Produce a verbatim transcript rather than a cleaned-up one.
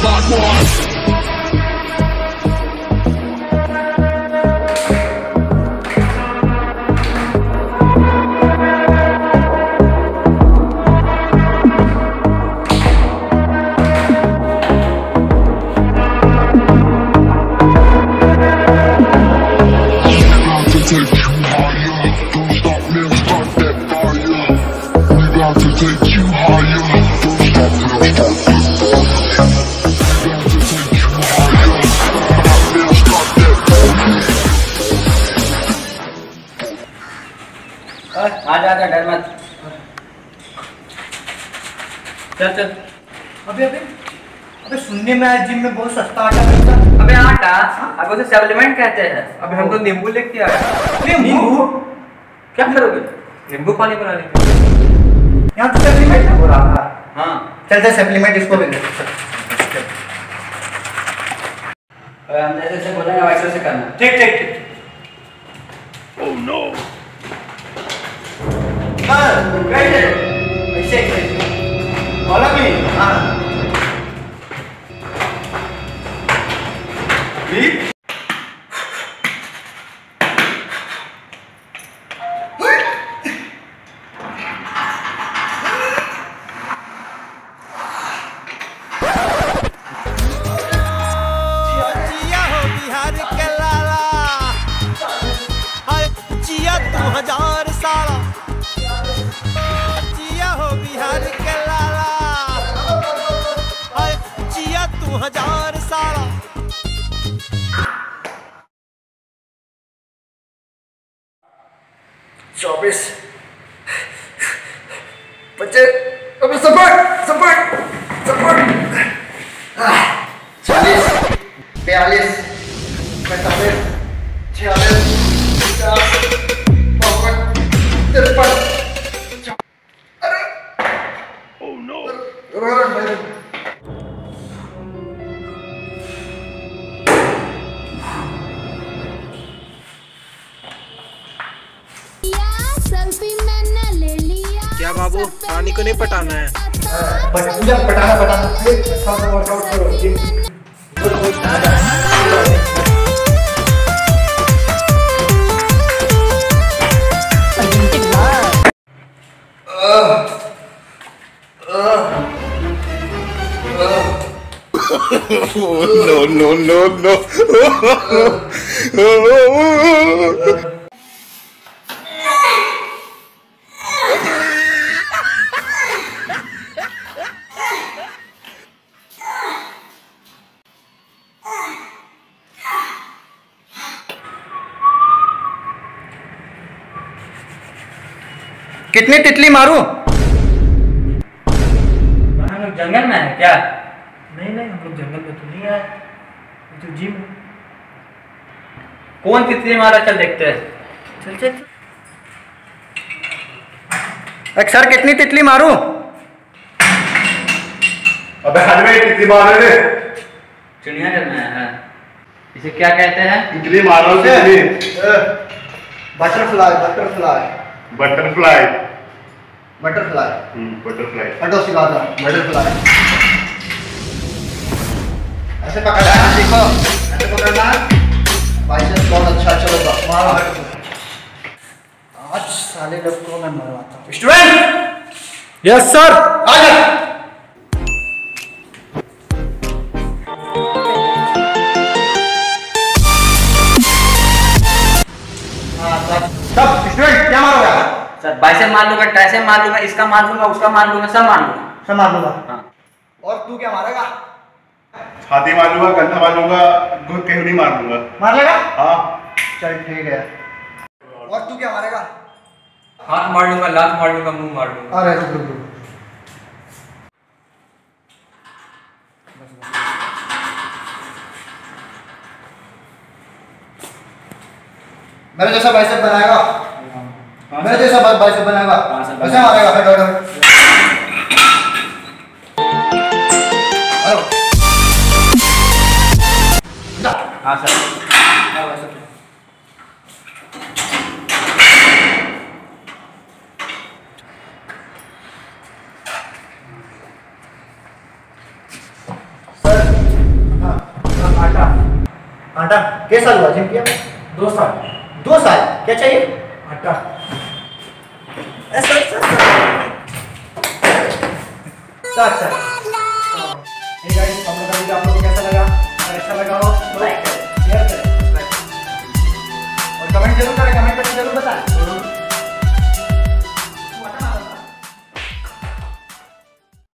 आजा आजा डर मत। चल चल। अबे अबे अबे सुनने में आया जिम में बहुत सस्ता आटा मिलता है। अबे आटा अब उसे सप्लीमेंट कहते हैं। अबे हम तो नींबू लेके आए। नींबू क्या करोगे? नींबू पानी बना लेंगे। यहाँ तो सप्लीमेंट हो रहा था। हाँ चल चल सप्लीमेंट इसको भी ले। हम जैसे जैसे बोलेंगे वैसे वैसे करना। ठीक ठीक ठीक। Oh no. हाँ राइट ऐसे ऐसे बोला भी हाँ लीप जिया हो बिहार के लाला हाय जिया तू हजार साला जिया हो बिहार के लाला हाय जिया तू हजार साला। चौबीस पच्चीस अबे सपोर्ट सपोर्ट सपोर्ट चालीस बयालीस पैंतालीस छियालीस पचास बावन तिरपन अरे ओह नो क्या बाबू रानी को नहीं पटाना है? मुझे पटाना पटाना अच्छा वर्कआउट करो gym no no no no कितनी तितली मारूं? हम लोग जंगल में है क्या? नहीं नहीं हम लोग जंगल में तो नहीं आए तो जिम है। कौन तितली मारा चल देखते हैं। चल चल सर कितनी तितली मारूं? अबे हलवे कितनी मार रहे? चिड़ियाघर में है। इसे क्या कहते हैं? कितनी मारो कितनी? बटरफ्लाई बटरफ्लाई बटरफ्लाई बटरफ्लाई हम्म बटरफ्लाई हटो सिखा दो बटरफ्लाई ऐसे पकड़ना सीखो ऐसे पकड़ना बाइसेप्स बहुत अच्छा चलेगा मारो आज साले लोग को मैं मरवाता हूँ स्टूडेंट यस सर। आ जा सब स्टूडेंट क्या मारोगे? सर बाइसेप मार लूंगा, ट्राइसेप मार लूंगा, इसका मार लूंगा, उसका मार लूंगा, सब मार लूंगा। सब मार दूंगा। हाँ। और तू क्या मारेगा? छाती मार लूंगा, कंधा मार लूंगा, घुट केवड़ी मार लूंगा। मार लेगा? हाँ चल ठीक है। और तू क्या मारेगा? हाथ मार लूंगा, लात मार लूंगा, मुंह मार लूंगा। अरे रुक रुक रुक मेरे जैसा बाइसेप बनाएगा? मेरे जैसा बाइसेप बनाएगा? वैसे मारेगा फिर डर हेलो हाँ सर। सर आटा कैसा साल हुआ जिम किया? दो साल। दो साल। क्या चाहिए? आटा। ऐसा ऐसा अच्छा। ये गाइस हम लोग का वीडियो आप लोगों को कैसा लगा? अगर अच्छा लगा हो तो लाइक करें, शेयर करें और कमेंट जरूर करें, कमेंट करके जरूर बताएं।